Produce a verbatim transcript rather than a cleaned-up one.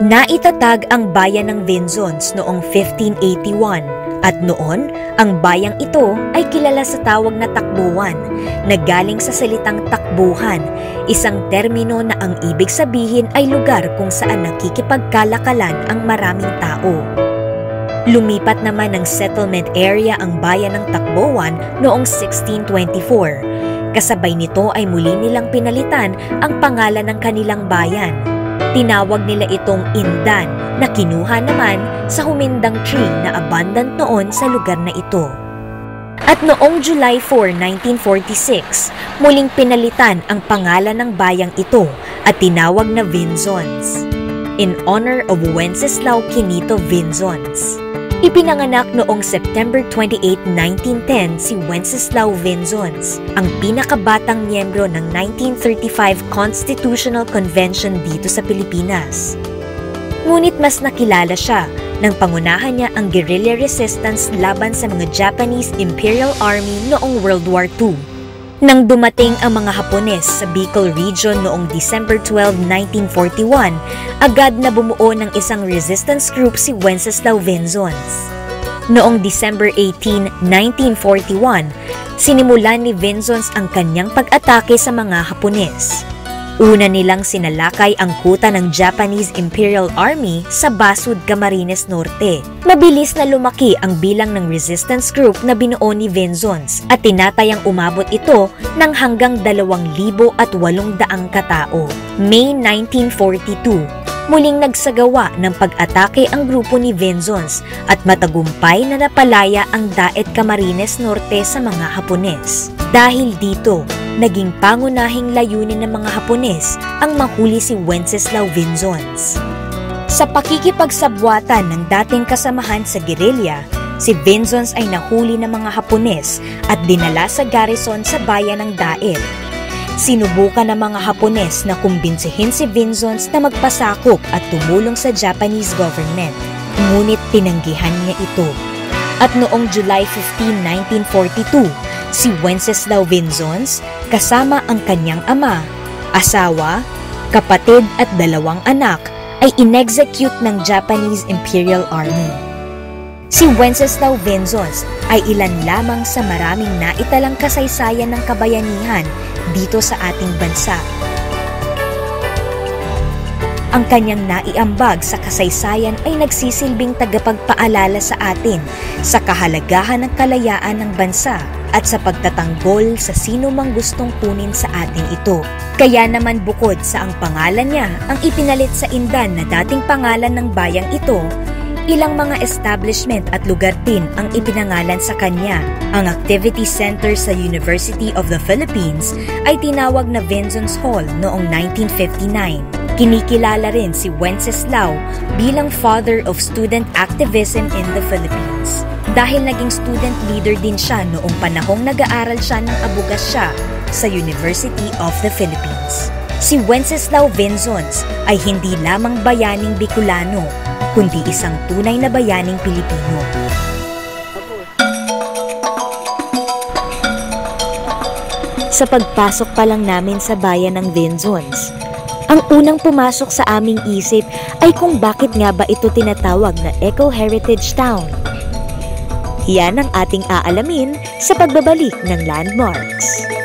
Naitatag ang bayan ng Vinzons noong fifteen eighty-one at noon ang bayang ito ay kilala sa tawag na takbuhan na galing sa salitang takbuhan, isang termino na ang ibig sabihin ay lugar kung saan nakikipagkalakalan ang maraming tao. Lumipat naman ng settlement area ang bayan ng Takbuhan noong sixteen twenty-four. Kasabay nito ay muli nilang pinalitan ang pangalan ng kanilang bayan. Tinawag nila itong Indan na kinuha naman sa humindang tree na abundant noon sa lugar na ito. At noong July four, nineteen forty-six, muling pinalitan ang pangalan ng bayang ito at tinawag na Vinzons in honor of Wenceslao Quinito Vinzons. Ipinanganak noong September twenty-eighth, nineteen ten si Wenceslao Vinzons, ang pinakabatang miyembro ng nineteen thirty-five Constitutional Convention dito sa Pilipinas. Ngunit mas nakilala siya nang pangunahan niya ang guerrilla resistance laban sa mga Japanese Imperial Army noong World War Two. Nang dumating ang mga Hapones sa Bicol Region noong December twelfth, nineteen forty-one, agad na bumuo ng isang resistance group si Wenceslao Vinzons. Noong December eighteenth, nineteen forty-one, sinimulan ni Vinzons ang kanyang pag-atake sa mga Hapones. Una nilang sinalakay ang kuta ng Japanese Imperial Army sa Basud, Camarines Norte. Mabilis na lumaki ang bilang ng resistance group na binuo ni Vinzons at tinatayang umabot ito ng hanggang dalawang libo at walong daang katao. May nineteen forty-two, muling nagsagawa ng pag-atake ang grupo ni Vinzons at matagumpay na napalaya ang Daet Camarines Norte sa mga Hapones. Dahil dito, naging pangunahing layunin ng mga Hapones ang mahuli si Wenceslao Vinzons. Sa pakikipagsabwatan ng dating kasamahan sa gerilya, si Vinzons ay nahuli ng mga Hapones at dinala sa garrison sa bayan ng Daet. Sinubukan ng mga Hapones na kumbinsihin si Vinzons na magpasakop at tumulong sa Japanese government, ngunit tinanggihan niya ito. At noong July fifteenth, nineteen forty-two, si Wenceslao Vinzons kasama ang kanyang ama, asawa, kapatid at dalawang anak ay inexecute ng Japanese Imperial Army. Si Wenceslao Vinzons ay ilan lamang sa maraming naitalang kasaysayan ng kabayanihan dito sa ating bansa. Ang kanyang naiambag sa kasaysayan ay nagsisilbing tagapagpaalala sa atin sa kahalagahan ng kalayaan ng bansa at sa pagtatanggol sa sino mang gustong kunin sa atin ito. Kaya naman bukod sa ang pangalan niya ang ipinalit sa Indan na dating pangalan ng bayang ito, ilang mga establishment at lugar din ang ipinangalan sa kanya. Ang Activity Center sa University of the Philippines ay tinawag na Vinzons Hall noong nineteen fifty-nine. Kinikilala rin si Wenceslao bilang father of student activism in the Philippines. Dahil naging student leader din siya noong panahong nag-aaral siya ng abogasya sa University of the Philippines. Si Wenceslao Vinzons ay hindi lamang bayaning Bicolano, kundi isang tunay na bayaning Pilipino. Sa pagpasok pa lang namin sa bayan ng Vinzons, ang unang pumasok sa aming isip ay kung bakit nga ba ito tinatawag na Eco-Heritage Town. Yan ang ating aalamin sa pagbabalik ng Landmarks.